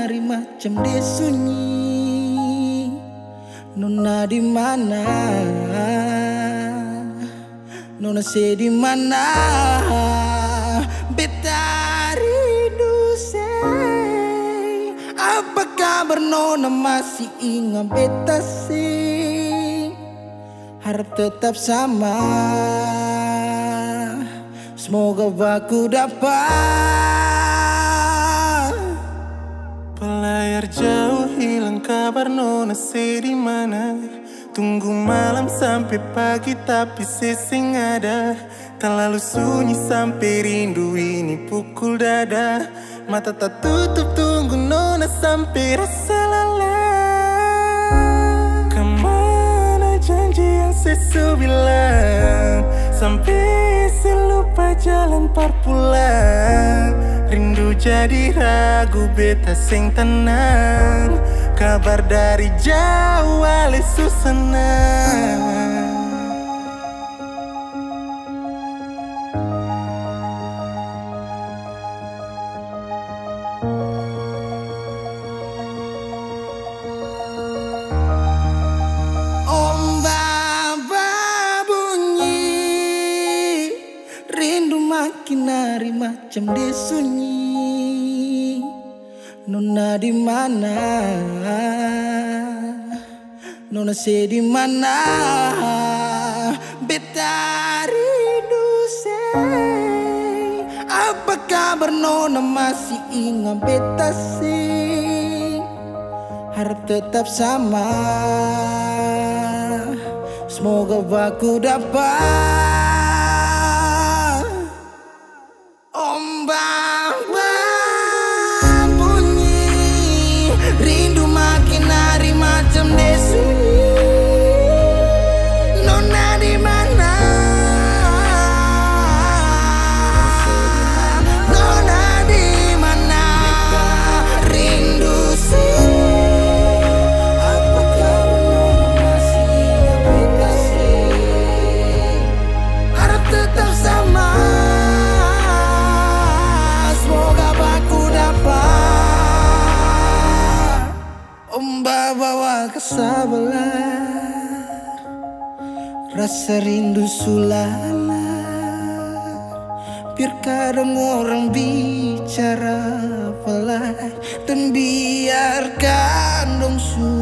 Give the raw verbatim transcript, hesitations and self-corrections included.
nari macam dia sunyi. Nona di mana? Nona se di mana? Beta rindu say. Apa kabar Nona, masih ingat beta sih? Harap tetap sama. Semoga aku dapat. Pelayar jauh hilang kabar Nona se di mana? Tunggu malam sampai pagi tapi sesing ada. Terlalu sunyi sampai rindu ini pukul dada. Mata tak tutup tunggu Nona sampai rasa lelah. Kemana janji yang sesu bilang? Sampai selupa jalan parpulang. Rindu jadi ragu beta sing tenang. Kabar dari jauh ale susana. Makin hari macam dia sunyi. Nona di mana? Nona se di mana? Beta rindu say. Apa kabar Nona, masih ingat beta sih? Harap tetap sama. Semoga aku dapat. Ombak bunyi, rindu makin hari macam dia sunyi. Nona di mana? Nona di mana? Rindu sih. Apakah Nona masih ingat beta sih? Harap tetap sama. Ombak bawa ke sebelah, rasa rindu sulala. Biar kadang orang bicara pelan, dan biarkan dong su